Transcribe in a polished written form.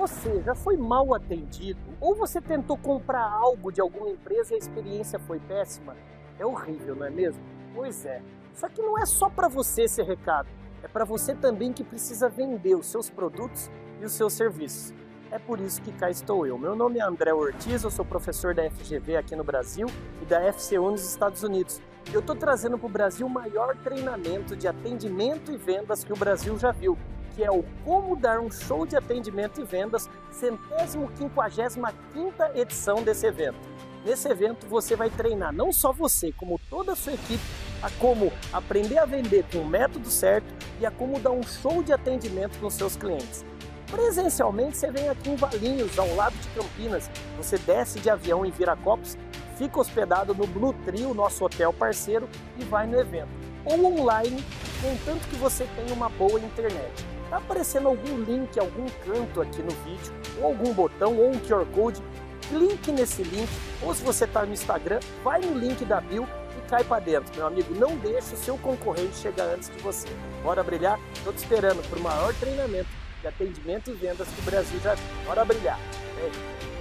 Você já foi mal atendido? Ou você tentou comprar algo de alguma empresa e a experiência foi péssima? É horrível, não é mesmo? Pois é. Só que não é só para você esse recado. É para você também que precisa vender os seus produtos e os seus serviços. É por isso que cá estou eu. Meu nome é André Ortiz, eu sou professor da FGV aqui no Brasil e da FCU nos Estados Unidos. Eu estou trazendo para o Brasil o maior treinamento de atendimento e vendas que o Brasil já viu, que é o Como Dar um Show de Atendimento e Vendas, 155ª edição desse evento. Nesse evento você vai treinar não só você, como toda a sua equipe, a como aprender a vender com o método certo e a como dar um show de atendimento nos seus clientes. Presencialmente você vem aqui em Valinhos, ao lado de Campinas, você desce de avião em Viracopos, fica hospedado no Blue Trio, nosso hotel parceiro, e vai no evento. Ou online, contanto que você tenha uma boa internet. Está aparecendo algum link, algum canto aqui no vídeo, ou algum botão, ou um QR Code, clique nesse link, ou se você está no Instagram, vai no link da bio e cai para dentro, meu amigo. Não deixe o seu concorrente chegar antes de você. Bora brilhar? Estou te esperando para o maior treinamento de atendimento e vendas que o Brasil já viu. Bora brilhar!